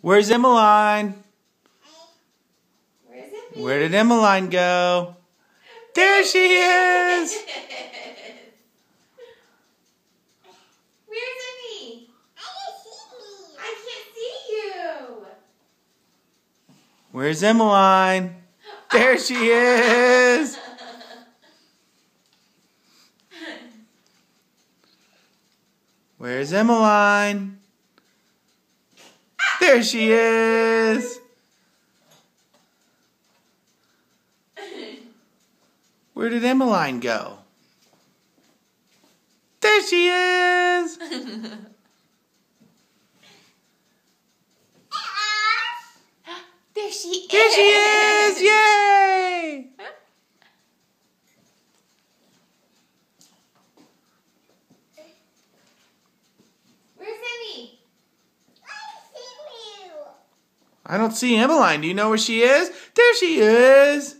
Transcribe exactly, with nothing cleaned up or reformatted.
Where's Emmmaline? Where's Emmie? Where did Emmmaline go? There she is! Where's Emmie? I can't see you. Where's Emmmaline? There she is! Where's Emmmaline? There she is! Where did Emmmaline go? There she is! There she is! There she is! Yay! Where's Emmie? I don't see Emmmaline. Do you know where she is? There she is!